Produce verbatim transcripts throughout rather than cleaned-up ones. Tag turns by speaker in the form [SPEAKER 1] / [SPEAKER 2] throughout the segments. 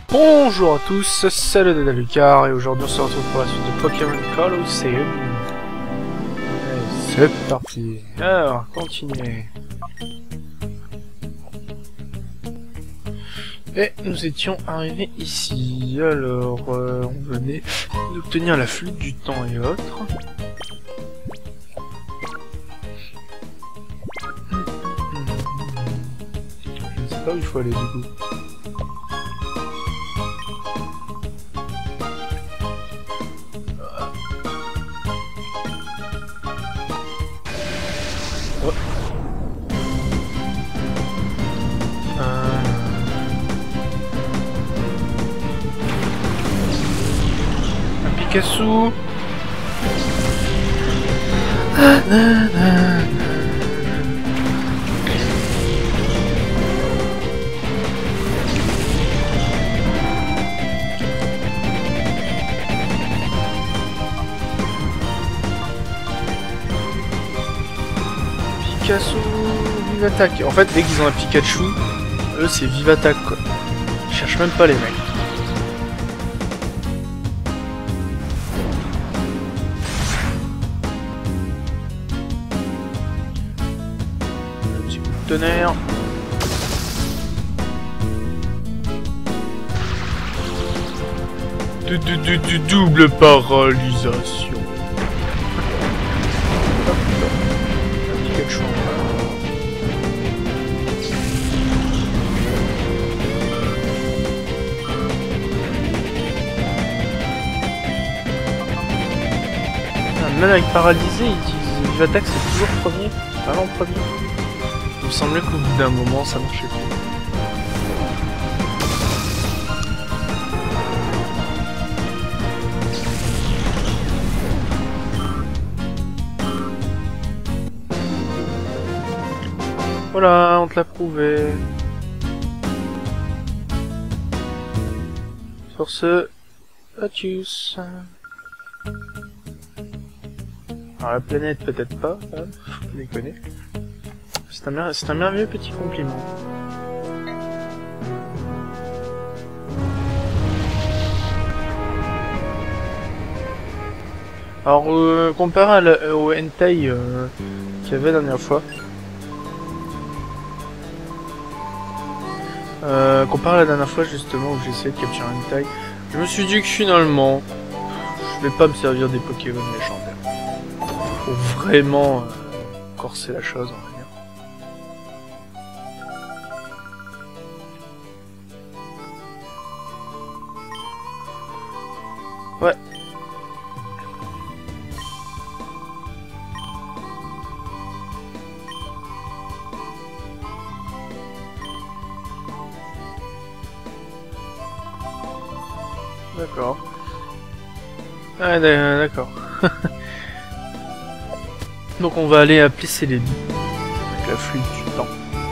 [SPEAKER 1] Bonjour à tous, c'est le Dada Lucas et aujourd'hui on se retrouve pour la suite de Pokémon Colosseum. Allez, c'est parti. Alors, continuez. Et nous étions arrivés ici. Alors, euh, on venait d'obtenir la flûte du temps et autres. Je ne sais pas où il faut aller du coup. Picasso. Ah, na, na, na. Picasso, vive attaque. En fait, dès qu'ils ont un Pikachu, eux c'est vive attaque quoi. Ils cherchent même pas les mecs. Tonnerre. Du, du, du, du double paralysation. Un petit quelque chose. Même avec paralysé, ils disent vive attaque c'est toujours premier. Pas en premier. Il me semblait qu'au bout d'un moment ça marchait plus. Voilà, on te l'a prouvé. Sur ce, adios. Alors la planète peut-être pas, hein, faut déconner. C'est un, c'est un merveilleux petit compliment. Alors, euh, comparé à la, au hentai euh, qu'il y avait la dernière fois, euh, comparé à la dernière fois justement où j'ai essayé de capturer un hentai, je me suis dit que finalement, je vais pas me servir des Pokémon légendaires. Pour vraiment euh, corser la chose, on va dire. Ouais. D'accord. Ah d'accord. Donc on va aller appeler Céline avec la flûte du temps.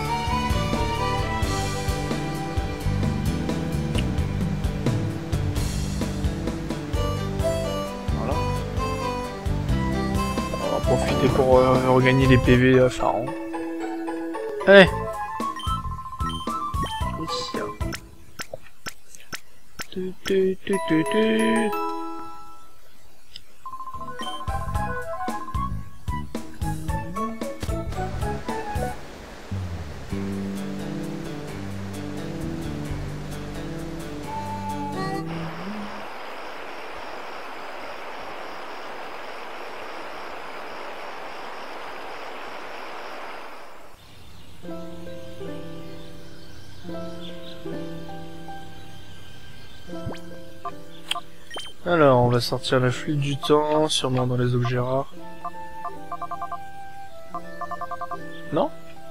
[SPEAKER 1] Profiter pour euh, regagner les P V à Pharaon. Allez. Ici. Tu, tu, tu, tu, tu. Alors, on va sortir la flûte du temps, sûrement dans les objets rares. Non?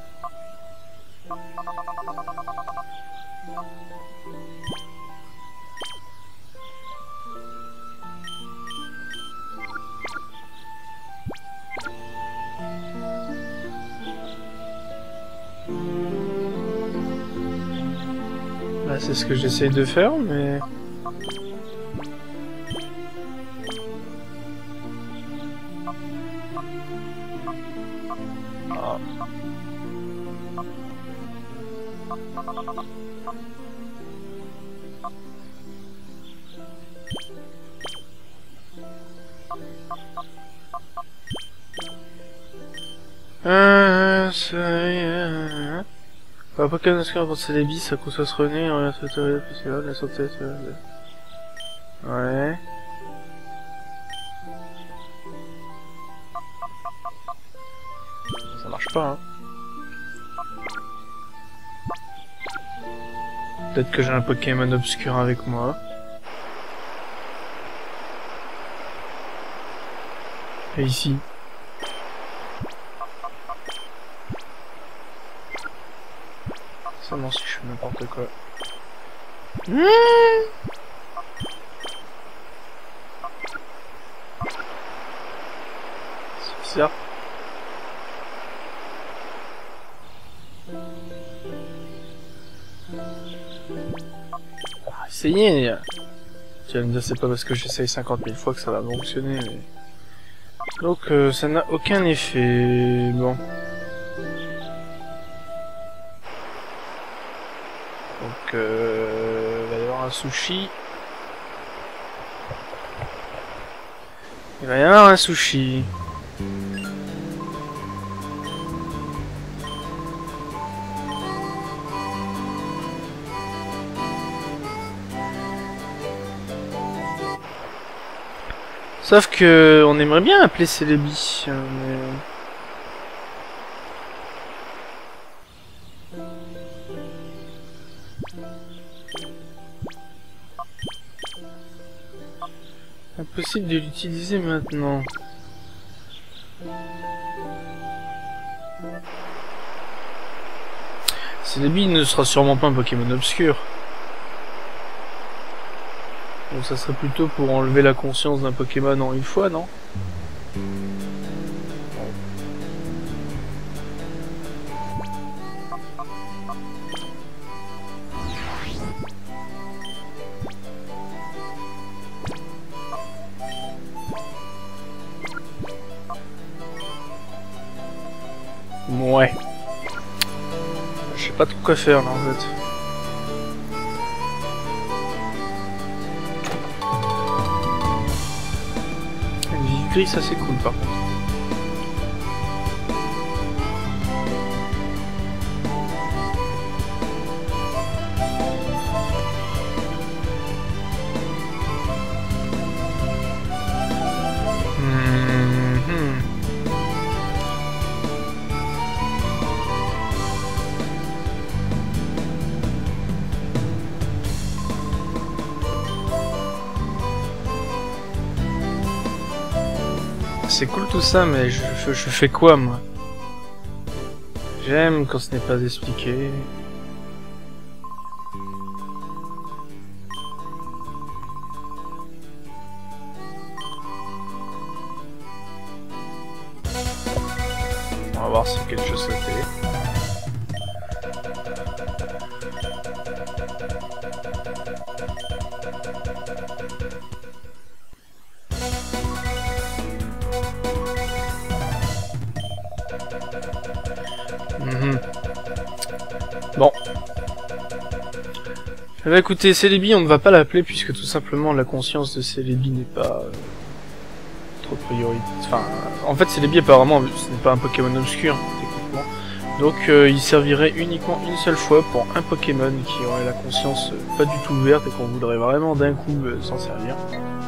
[SPEAKER 1] Là, c'est ce que j'essaye de faire, mais... Ah. Euh, c'est... Euh... Pas Pokémon Oscar pour Celebi, ça coûte ça se renaît, on regarde cette là, c'est là, la santé, ouais. Ça marche pas, hein. Peut-être que j'ai un Pokémon obscur avec moi. Et ici. Ça non si je fais n'importe quoi. Mmh. C'est bizarre. Ah, essayez. Tu vas me dire c'est pas parce que j'essaye cinquante mille fois que ça va fonctionner. Mais... Donc euh, ça n'a aucun effet. Bon. Donc euh, il va y avoir un sushi. Il va y avoir un sushi. Sauf que on aimerait bien appeler Celebi, mais... Impossible de l'utiliser maintenant. Celebi ne sera sûrement pas un Pokémon obscur. Donc ça serait plutôt pour enlever la conscience d'un Pokémon en une fois, non? Ouais. Je sais pas trop quoi faire là en fait. Ça c'est cool par contre. Mmh. C'est cool tout ça, mais je, je, je fais quoi moi? J'aime quand ce n'est pas expliqué. On va voir si quelque chose sauté. Mmh. Bon. Eh ben écoutez, Celebi, on ne va pas l'appeler puisque tout simplement la conscience de Celebi n'est pas euh, trop priorité. Enfin, en fait, Celebi apparemment, ce n'est pas un Pokémon obscur techniquement. Donc, euh, il servirait uniquement une seule fois pour un Pokémon qui aurait la conscience euh, pas du tout ouverte et qu'on voudrait vraiment d'un coup euh, s'en servir.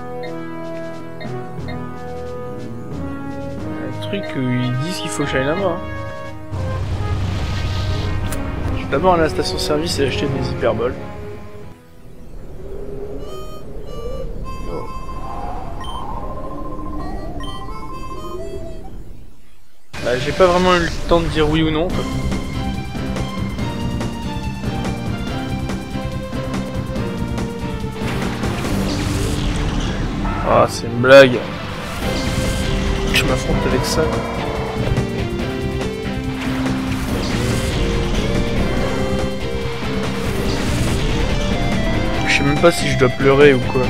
[SPEAKER 1] Un truc où ils disent qu'il faut Shayna hein. D'abord à la station service et acheter des hyperboles. Oh. Bah, j'ai pas vraiment eu le temps de dire oui ou non. Quoi. Ah, c'est une blague. Je m'affronte avec ça. Quoi. Je sais même pas si je dois pleurer ou quoi.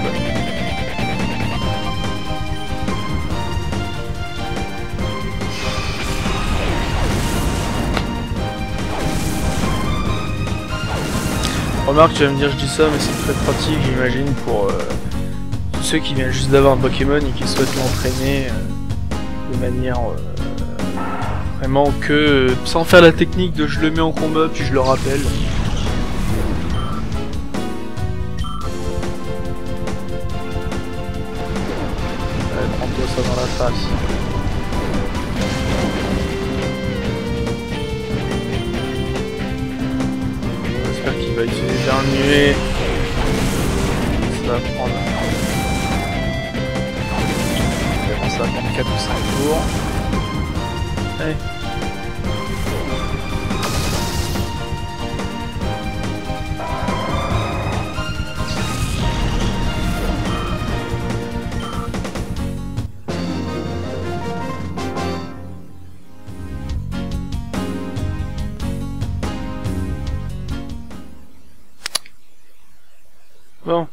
[SPEAKER 1] Remarque, tu vas me dire je dis ça, mais c'est très pratique, j'imagine, pour euh, tous ceux qui viennent juste d'avoir un Pokémon et qui souhaitent l'entraîner euh, de manière euh, Vraiment que sans faire la technique de je le mets en combat puis je le rappelle. Allez, prends-toi ça dans la face. J'espère qu'il va essayer d'éternuer. Ça va prendre. Ça va prendre quatre ou cinq tours. Allez. Bon.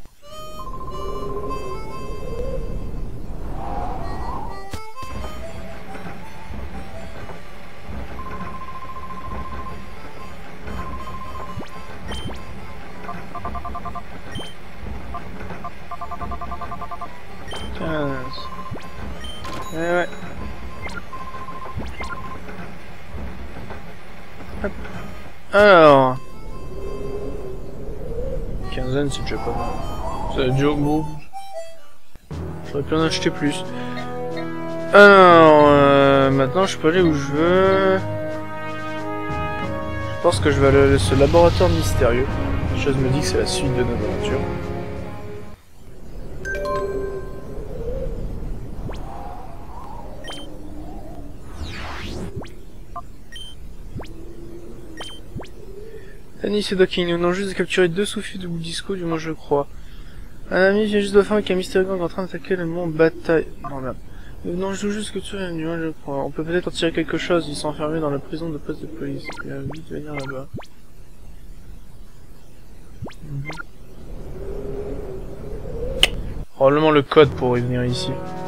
[SPEAKER 1] Eh ouais. Hop. Alors. Quinzaine, c'est déjà pas mal. Ça a déjà beau. J'aurais pu en acheter plus. Alors, euh, maintenant je peux aller où je veux. Je pense que je vais aller à ce laboratoire mystérieux. Quelque chose me dit que c'est la suite de notre aventure. Danny, c'est Docking. Nous venons juste de capturer deux sous-fifs de Disco, du moins je crois. Un ami vient juste de faire avec un mystérieux gang en train d'attaquer le mont Bataille. Non, merde. Nous venons juste que tu es, du moins je crois. On peut peut-être en tirer quelque chose. Ils sont enfermés dans la prison de poste de police. Il va vite venir là-bas. Mm-hmm. Probablement le code pour y venir ici.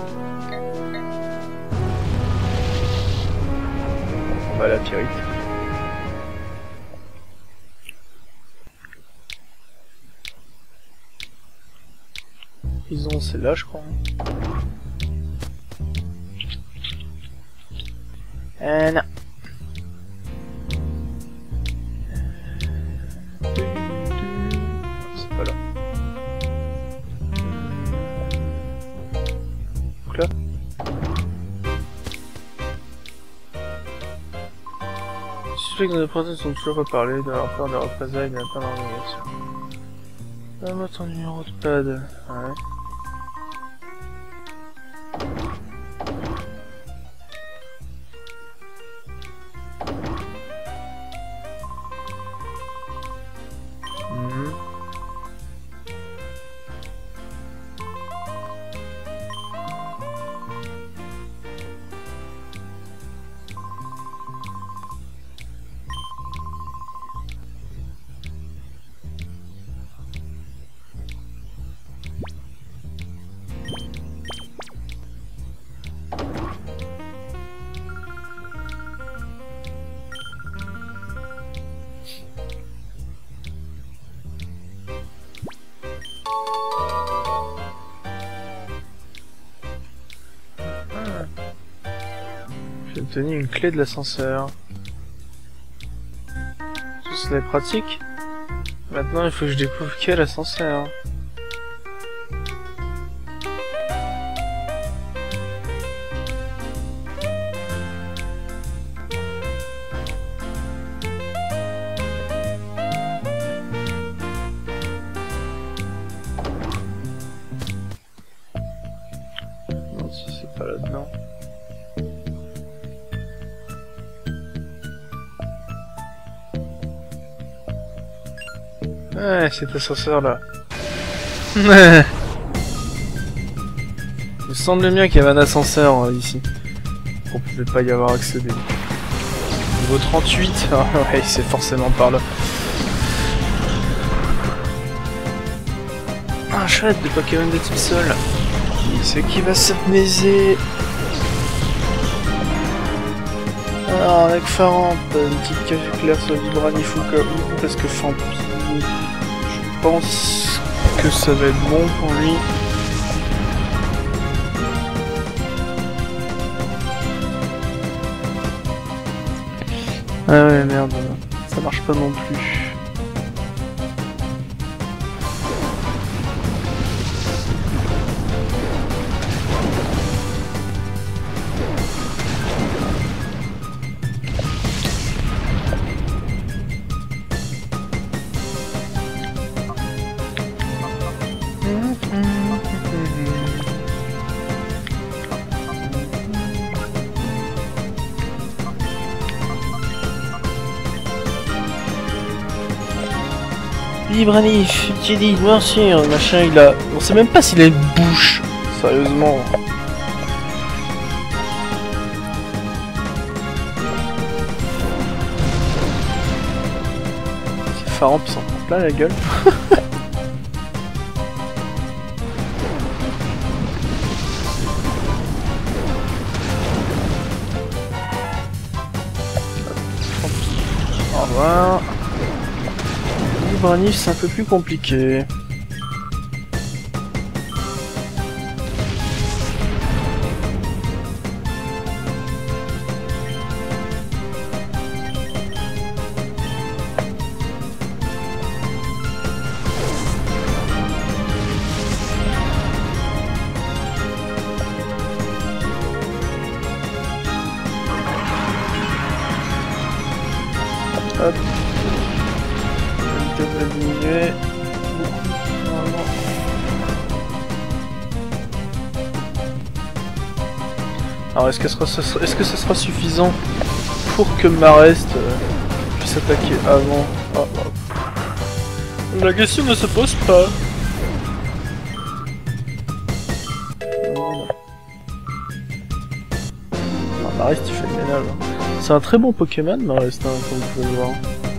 [SPEAKER 1] On va à la Pyrite. Ils ont celle-là, je crois. Euh, non. C'est pas là. Donc là. Les suspects de nos procès sont toujours pas parlé de leur peur de représailles et de la peur d'organisation. Donne-moi ton numéro de pad. Ouais. J'ai obtenu une clé de l'ascenseur. Tout cela est pratique. Maintenant, il faut que je découvre quel ascenseur. Non, si c'est pas là-dedans. Ouais, cet ascenseur là. Il me semble bien qu'il y avait un ascenseur euh, ici. On pouvait pas y avoir accédé. Niveau trente-huit, ah ouais, c'est forcément par là. Ah chouette, de Pokémon de type sol. Qui c'est qui va s'apnaiser? Alors avec Faramp, une petite café claire sur Vibranifuka ou parce que Fampi. Je pense que ça va être bon pour lui. Ah ouais, merde, ça marche pas non plus. Ibranif, j'ai dit, merci, machin, il a... On sait même pas s'il a une bouche, sérieusement. C'est Pharamp, il s'en prend plein la gueule. Au revoir. Ibranif, c'est un peu plus compliqué. Hop. La vitesse va diminuer. Beaucoup, normalement. Alors est-ce que, ce sera, est-ce que ce sera suffisant pour que Marest euh, puisse attaquer avant? Oh, oh. La question ne se pose pas. Ah, Marest il fait le ménage. Hein. C'est un très bon Pokémon, Marest, hein, comme vous pouvez le voir.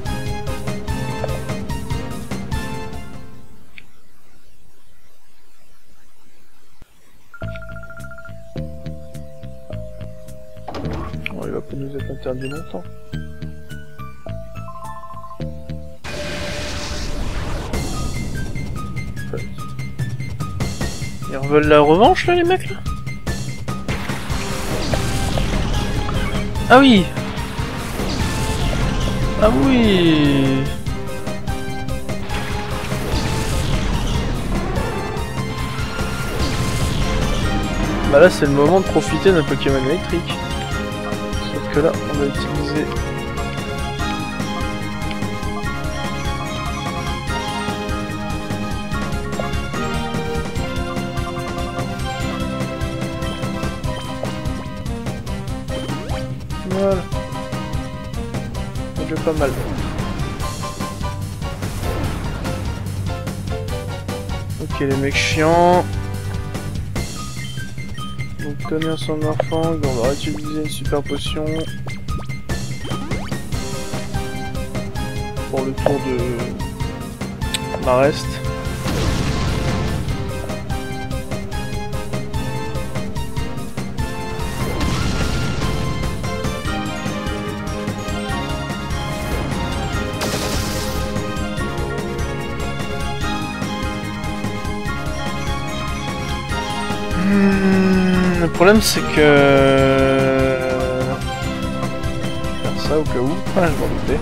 [SPEAKER 1] Oh, il va pas nous être interdit longtemps. Ouais. Ils veulent la revanche là, les mecs là? Ah oui! Ah oui! Bah là c'est le moment de profiter d'un Pokémon électrique. Sauf que là on va utiliser... Voilà. C'est déjà pas mal. Ok les mecs chiants. Donc tenir son enfant, on va utiliser une super potion. Pour le tour de Marest. Le problème c'est que... faire ça au cas où, ah, je m'en doutais.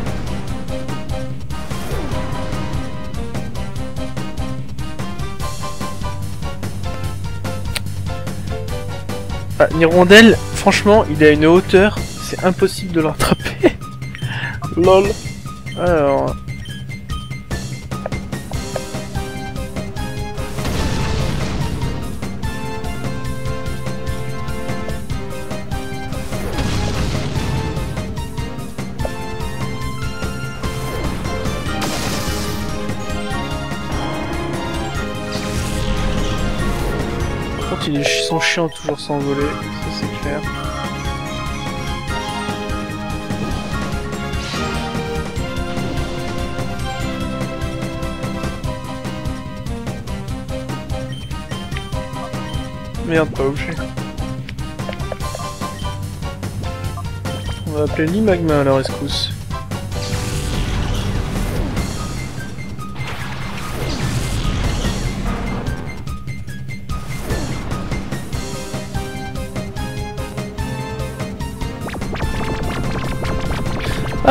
[SPEAKER 1] Ah, Nirondelle, franchement, il a une hauteur, c'est impossible de le rattraper. Lol. Alors... Ils sont chiants toujours s'envoler, ça c'est clair. Merde, pas obligé. On va appeler l'Imagma à la rescousse.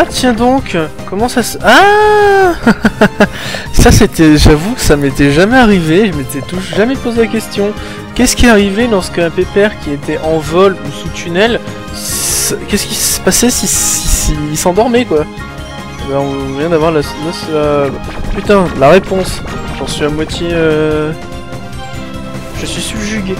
[SPEAKER 1] Ah tiens donc, comment ça se... Ah ça c'était... J'avoue que ça m'était jamais arrivé, je m'étais toujours jamais posé la question. Qu'est-ce qui est arrivé lorsqu'un pépère qui était en vol ou sous tunnel, qu'est-ce qui se passait s'il si, si, si, s'endormait quoi? Ben, on vient d'avoir la... la... Putain, la réponse. J'en suis à moitié... Euh... Je suis subjugué.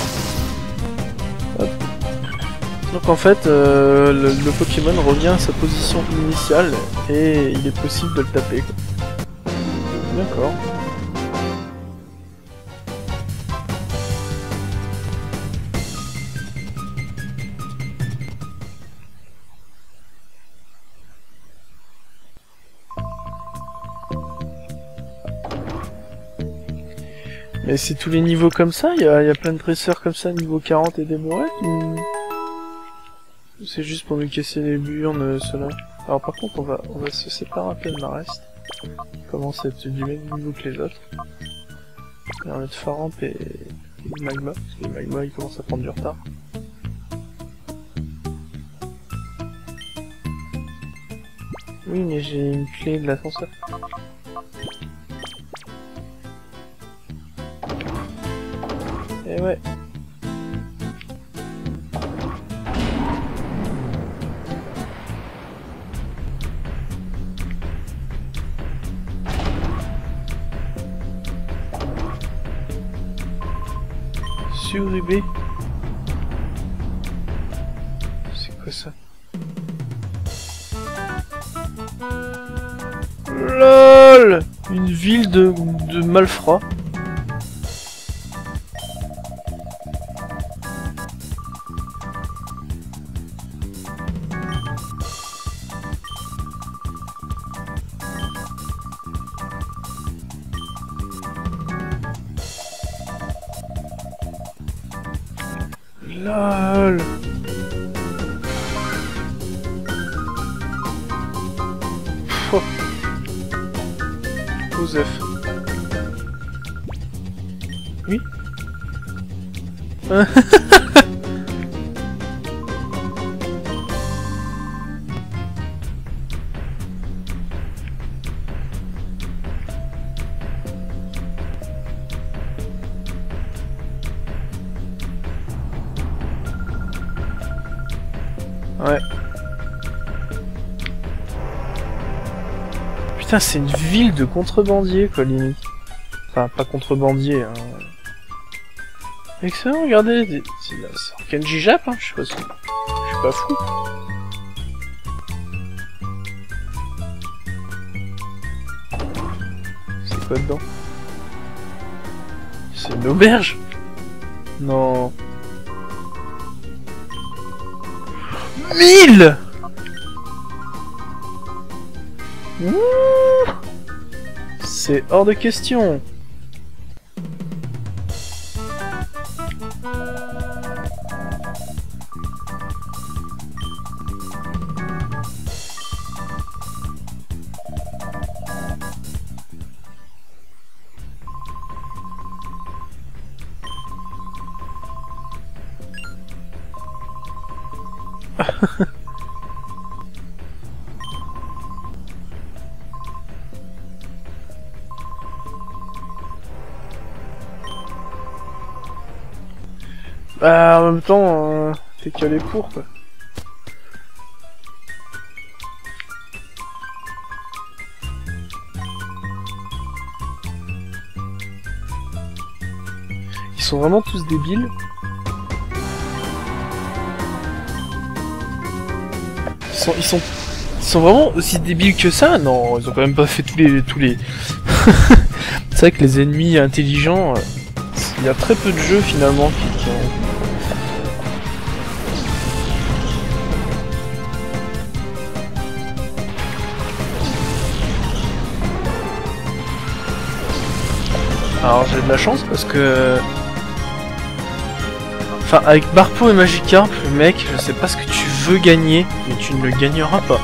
[SPEAKER 1] Hop. Donc en fait, euh, le, le Pokémon revient à sa position initiale et il est possible de le taper. D'accord. Mais c'est tous les niveaux comme ça? Il y a, y a plein de dresseurs comme ça, niveau quarante et des mouettes ou... C'est juste pour nous casser les burnes, euh, cela. Alors par contre, on va, on va se séparer un peu de Marest. Il commence à être du même niveau que les autres. On va mettre Faramp et... et Magma, parce que les Magma ils commencent à prendre du retard. Oui, mais j'ai une clé de l'ascenseur. Et ouais. Surubé. C'est quoi ça? LOL. Une ville de, de malfrats. LOL. Oh. Joseph. Oui. Ouais. Putain, c'est une ville de contrebandiers, quoi, limite. Enfin, pas contrebandiers, hein. Excellent, regardez, c'est Kenji Jap, hein, je sais pas si... Je suis pas fou. C'est quoi dedans? C'est une auberge? Non... mille. C'est hors de question. Bah, en même temps, euh, t'es calé pour, quoi. Ils sont vraiment tous débiles. Ils sont, ils sont, ils sont vraiment aussi débiles que ça? Non, ils ont quand même pas fait tous les, tous les... C'est vrai que les ennemis intelligents, euh, il y a très peu de jeux finalement qui, qui ont... Alors j'ai de la chance parce que... Enfin, avec Barpo et Magikarp, mec, je sais pas ce que tu veux gagner, mais tu ne le gagneras pas.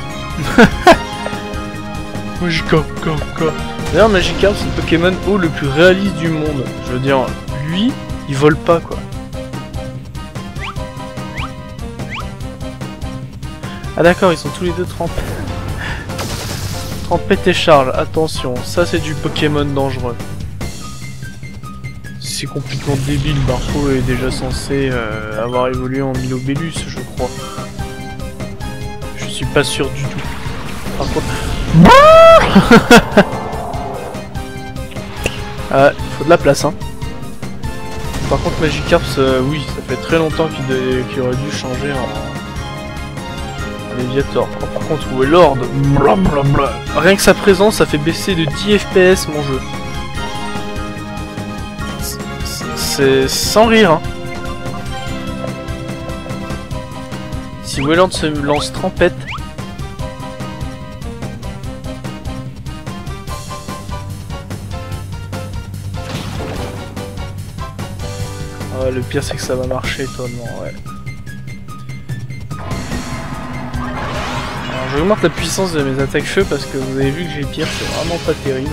[SPEAKER 1] Magikarp, Karp, Karp. D'ailleurs, Magikarp, c'est le Pokémon haut le plus réaliste du monde. Je veux dire, lui, il vole pas, quoi. Ah d'accord, ils sont tous les deux trempés. Tempête et charge, attention, ça c'est du Pokémon dangereux. C'est complètement débile, Barfo est déjà censé euh, avoir évolué en Milobellus, je crois. Je suis pas sûr du tout. Par contre... Ah, il faut de la place, hein. Par contre, Magikarp, euh, oui, ça fait très longtemps qu'il qu'il aurait dû changer en... Léviator. Oh, par contre, où est Lord? Blablabla. Rien que sa présence, ça fait baisser de dix F P S mon jeu. C'est sans rire, hein. Si Wayland se lance Tempête... Ah, le pire, c'est que ça va marcher, étonnamment, ouais. Alors, j'augmente la puissance de mes attaques feu parce que vous avez vu que j'ai pire, c'est vraiment pas terrible.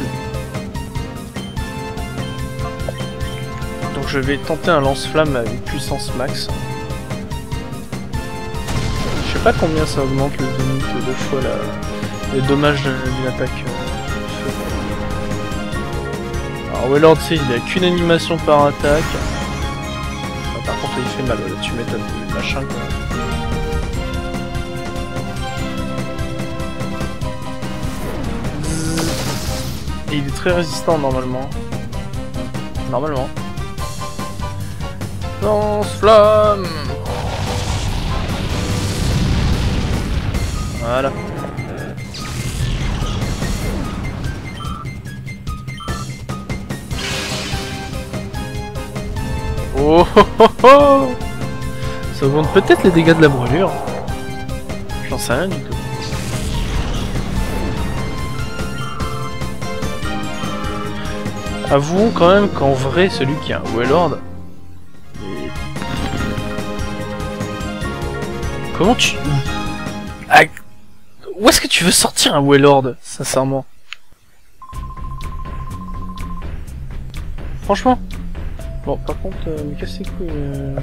[SPEAKER 1] Donc je vais tenter un lance-flamme avec puissance max. Je sais pas combien ça augmente le zénith deux fois la... les dommages d'une attaque euh, feu. Alors Wailord, tu sais, il a qu'une animation par attaque. Ah, par contre il fait mal, là tu m'étonnes, le machin quoi. Et il est très résistant normalement. Normalement. Lance-flamme. Voilà. Oh oh oh oh. Ça augmente peut-être les dégâts de la brûlure. J'en sais rien du tout. Avouons quand même qu'en vrai, celui qui a un Wailord... Et... Comment tu... Ah... Où est-ce que tu veux sortir un Wailord, sincèrement? Franchement. Bon, par contre, euh, me casser les couilles... Euh...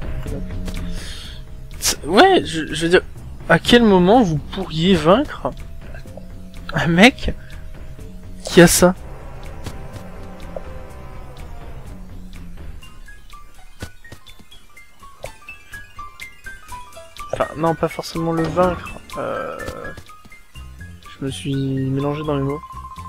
[SPEAKER 1] Ouais, je, je veux dire... À quel moment vous pourriez vaincre un mec qui a ça? Enfin, non, pas forcément le vaincre. Euh... Je me suis mélangé dans les mots.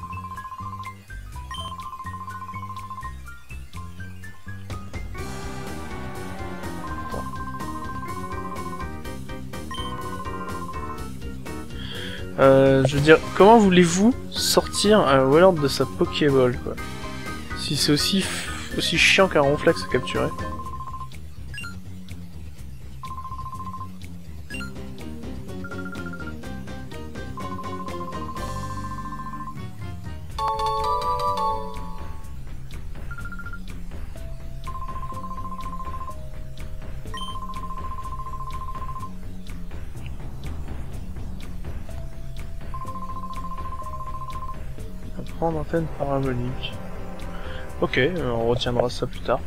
[SPEAKER 1] Euh, je veux dire, comment voulez-vous sortir un Wailord de sa Pokéball, quoi? Si c'est aussi, aussi chiant qu'un Ronflex à capturer. Prendre antenne parabolique. Ok, on retiendra ça plus tard.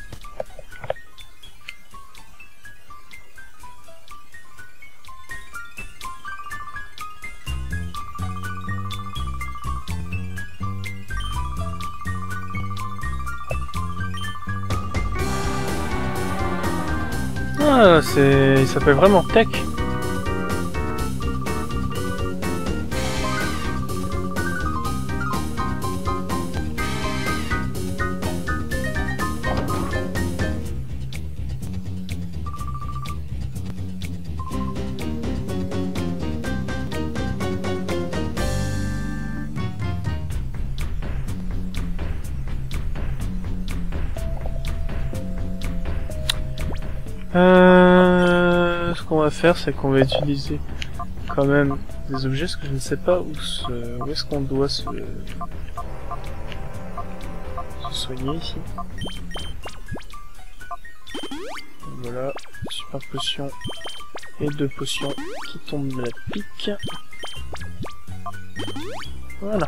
[SPEAKER 1] Ah, c'est... il s'appelle vraiment Tech. Euh, ce qu'on va faire, c'est qu'on va utiliser quand même des objets, parce que je ne sais pas où, se... où est-ce qu'on doit se... se soigner ici. Voilà, super potion et deux potions qui tombent de la pique. Voilà.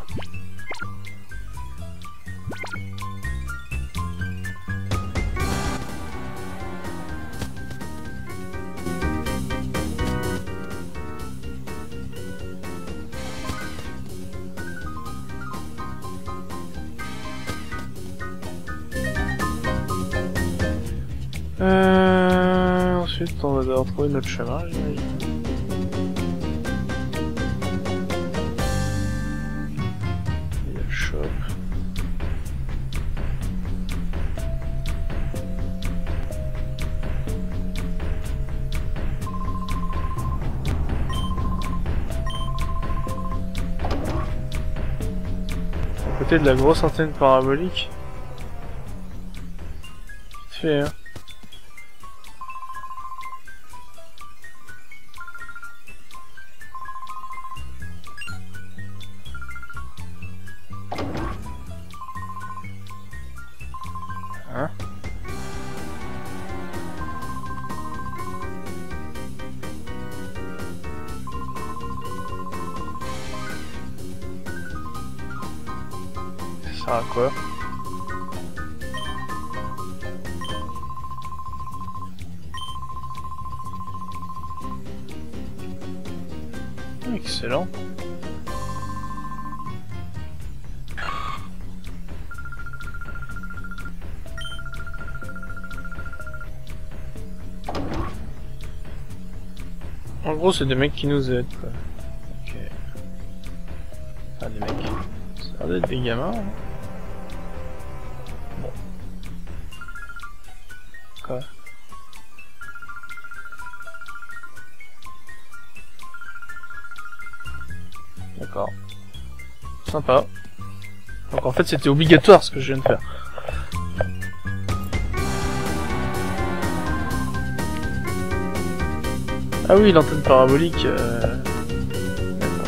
[SPEAKER 1] Euh, ensuite, on va devoir trouver notre chemin, j'imagine. Il y a le shop. À côté de la grosse antenne parabolique. Vite fait, hein. Hein? Ça sert à quoi? Excellent. En gros, c'est des mecs qui nous aident, quoi. Ok. Ah, des mecs. Ça a l'air d'être des gamins, hein. Bon. Quoi? D'accord. Sympa. Donc en fait, c'était obligatoire ce que je viens de faire. Ah oui, l'antenne parabolique... Euh... D'accord.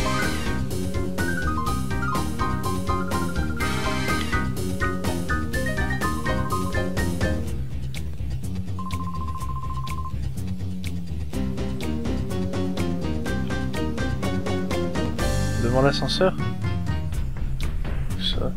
[SPEAKER 1] Devant l'ascenseur? Ça.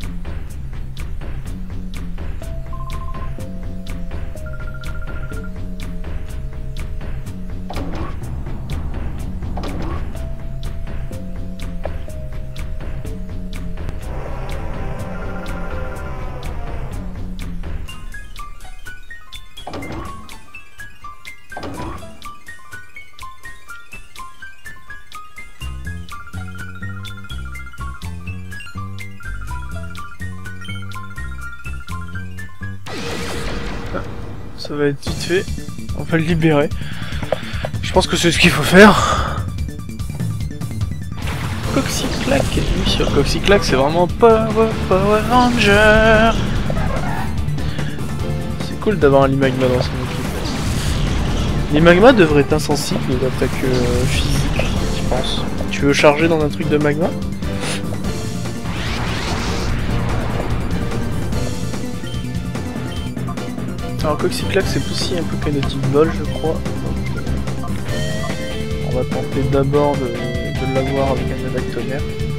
[SPEAKER 1] Ça va être vite fait, on va le libérer. Je pense que c'est ce qu'il faut faire. Coxyclac, lui sur Coxyclac, c'est vraiment Power, Power Ranger. C'est cool d'avoir un Limagma dans son équipe. Limagma devrait être insensible aux attaques euh, physiques, je pense. Tu veux charger dans un truc de magma? Alors Coxyclac c'est aussi un Pokémon de type vol je crois. Donc, euh, on va tenter d'abord de, de l'avoir avec un attaque tonnerre.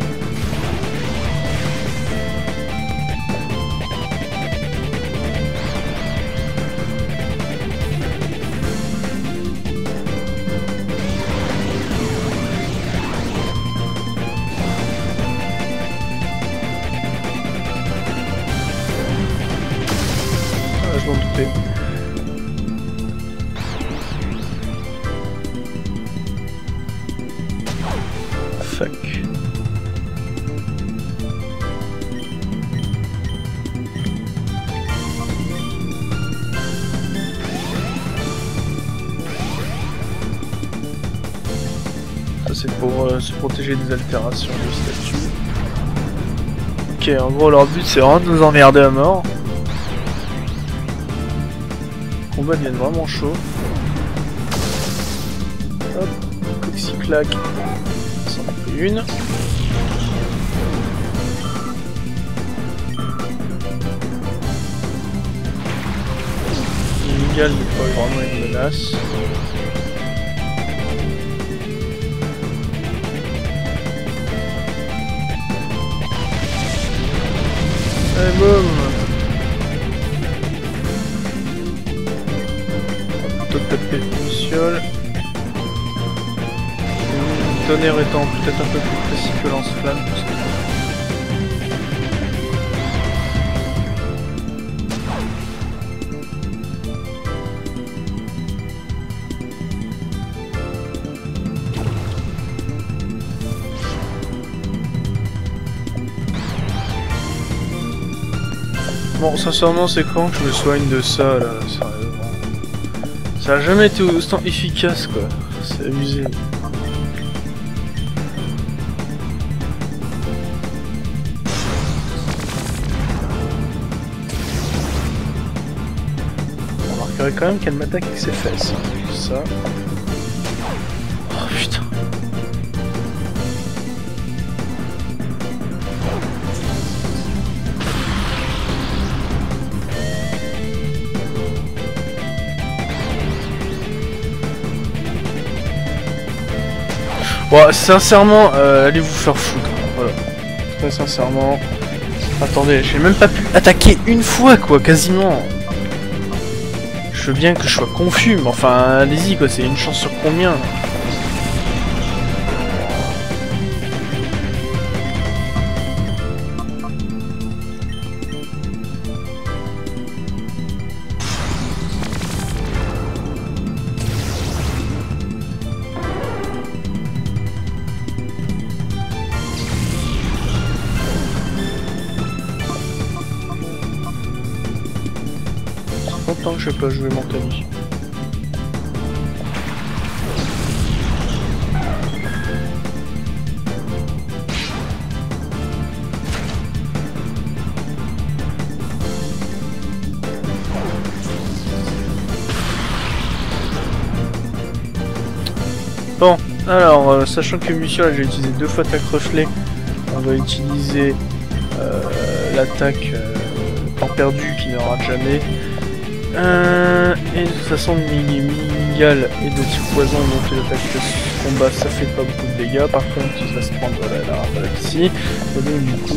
[SPEAKER 1] Ah, je m'en doutais. Fuck. Ça c'est pour euh, se protéger des altérations du statut. Ok, en gros leur but c'est vraiment de nous emmerder à mort. Les combats deviennent vraiment chauds. Hop, Coxyclac. Ça en a pris une. Illégal n'est pas vraiment une menace. Et boum. On va plutôt taper le luciole. Le tonnerre étant peut-être un peu plus précis que lance-flamme. Bon, sincèrement, c'est quand que je me soigne de ça, là, sérieusement. Ça a jamais été autant efficace, quoi. C'est abusé. On remarquerait quand même qu'elle m'attaque avec ses fesses. Ça. Oh putain. Bon, sincèrement, euh, allez vous faire foutre. Voilà. Très sincèrement. Attendez, j'ai même pas pu attaquer une fois, quoi, quasiment. Je veux bien que je sois confus, mais enfin, allez-y, quoi, c'est une chance sur combien? Longtemps que je vais pas jouer Mentali. Bon, alors, euh, sachant que Mission, j'ai utilisé deux fois attaque reflet, on va utiliser euh, l'attaque euh, temps perdu qui ne rate jamais. Euh, et de toute façon, Minigal et de type poison, donc l'attaque de combat ça fait pas beaucoup de dégâts. Par contre, il va se prendre la, la rafale ici. Et donc, du coup,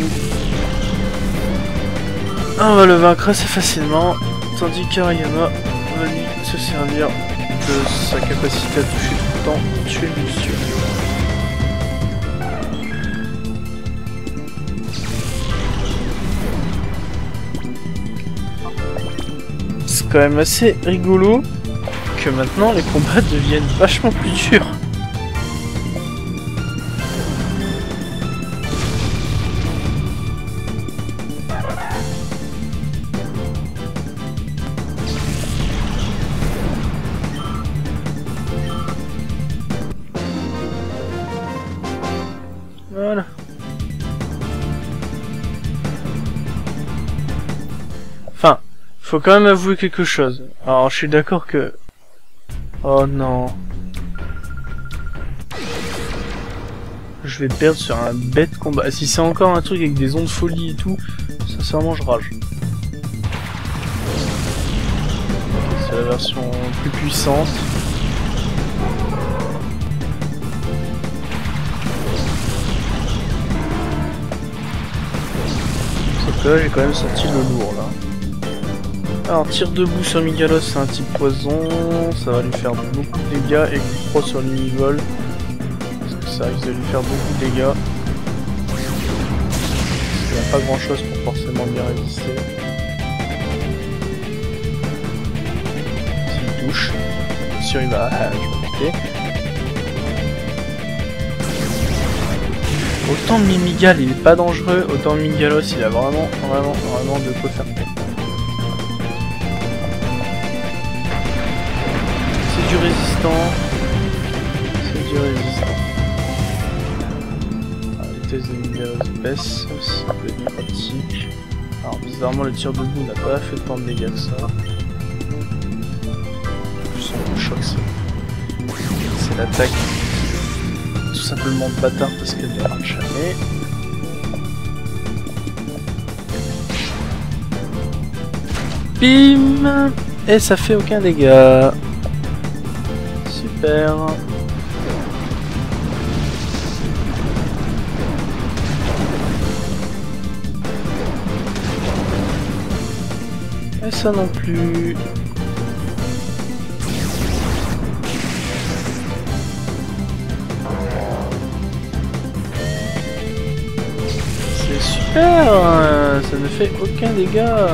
[SPEAKER 1] on va le vaincre assez facilement. Tandis qu'Ariana va lui se servir de sa capacité à toucher tout le temps, tuer le monsieur. C'est quand même assez rigolo que maintenant les combats deviennent vachement plus durs. Voilà. Enfin, faut quand même avouer quelque chose. Alors, je suis d'accord que... Oh non. Je vais perdre sur un bête combat. Si c'est encore un truc avec des ondes folie et tout, sincèrement, je rage. C'est la version plus puissante. Sauf que là, j'ai quand même senti le lourd, là. Alors, tir debout sur Migalos, c'est un type poison, ça va lui faire beaucoup de dégâts, et coup pro sur l'univol, parce que ça risque de lui faire beaucoup de dégâts. Il n'y a pas grand chose pour forcément bien résister. S'il touche, bien sûr il va... Ah, je vais péter. Autant Mimigal il est pas dangereux, autant Migalos il a vraiment, vraiment, vraiment de quoi faire peur. Du résistant, c'est du résistant. La vitesse de Migalos baisse, ça peut être pratique. Alors bizarrement le tir debout n'a pas fait tant de dégâts que ça. Son choc c'est l'attaque tout simplement de bâtard parce qu'elle ne rate jamais. Bim! Et ça fait aucun dégât. Super. Et ça non plus. C'est super. Ça ne fait aucun dégât.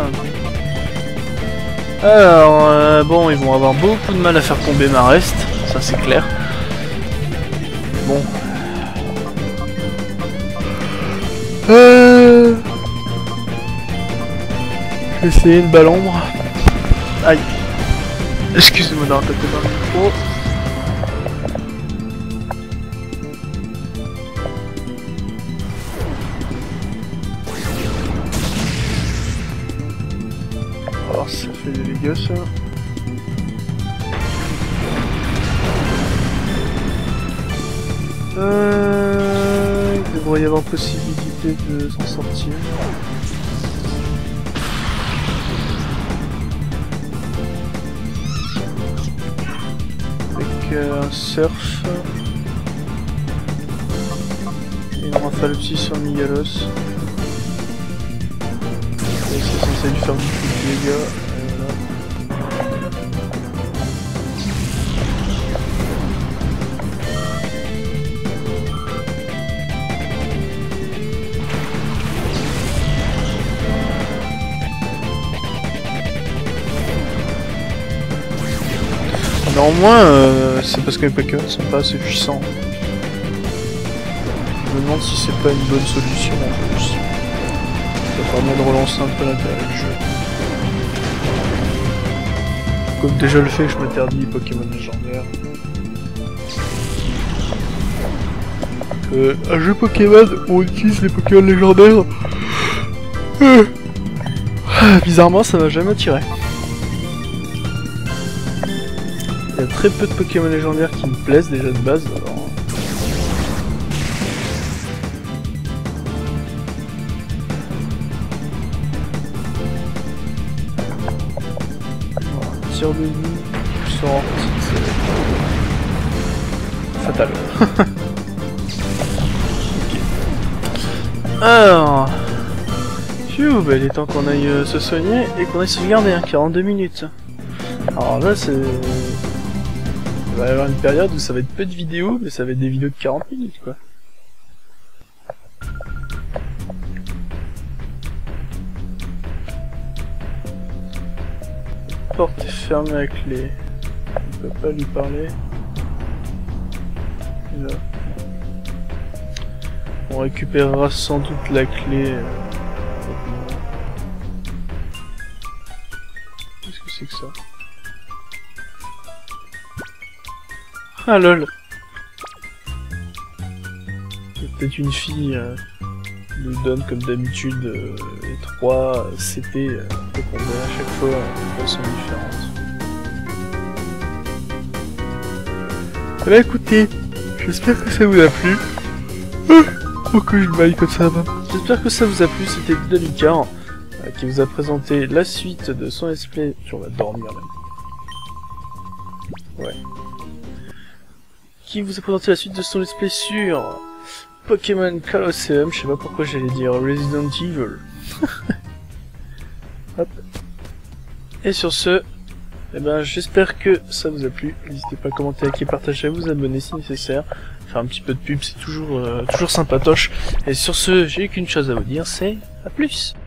[SPEAKER 1] Alors, euh, bon, ils vont avoir beaucoup de mal à faire tomber ma reste. Ça c'est clair. Bon. Euh... vais essayer une balle ombre. Aïe. Excusez-moi d'avoir tapé dans le micro. Alors ça fait des dégâts ça. Euh, il devrait y avoir possibilité de s'en sortir. Avec euh, un surf. Et on rafale aussi sur Migalos. Et c'est censé lui faire beaucoup de dégâts. Et voilà. Néanmoins, euh, c'est parce que les Pokémon sont pas assez puissants. Je me demande si c'est pas une bonne solution en plus. Ça permet de relancer un peu l'intérêt du jeu. Comme déjà le fait que je m'interdis les Pokémon légendaires. Euh, un jeu Pokémon où on utilise les Pokémon légendaires. Euh, bizarrement, ça m'a jamais attiré. Il y a très peu de Pokémon légendaires qui me plaisent déjà de base, alors... Voilà, tir de vie, sort, c'est... fatal. Ok. Alors... Phew, bah il est temps qu'on aille euh, se soigner et qu'on aille se garder, hein, quarante-deux minutes. Alors là c'est... Il va y avoir une période où ça va être peu de vidéos, mais ça va être des vidéos de quarante minutes, quoi. La porte est fermée à clé. On peut pas lui parler. Et là. On récupérera sans doute la clé. Qu'est-ce que c'est que ça? Ah lol. Il y a peut-être une fille euh, qui nous donne comme d'habitude euh, les trois C T euh, qu'on donne à chaque fois euh, de façon différente. Eh bien écoutez, j'espère que ça vous a plu. Pourquoi je baille comme ça? J'espère que ça vous a plu, c'était Ludovicar euh, qui vous a présenté la suite de son let's play. Tu vas dormir là. Ouais. Qui vous a présenté la suite de son let's play sur Pokémon Colosseum, je sais pas pourquoi j'allais dire Resident Evil. Hop. Et sur ce, eh ben, j'espère que ça vous a plu. N'hésitez pas à commenter, liker, partager, à vous abonner si nécessaire. Faire un petit peu de pub, c'est toujours, euh, toujours sympatoche. Et sur ce, j'ai qu'une chose à vous dire, c'est à plus.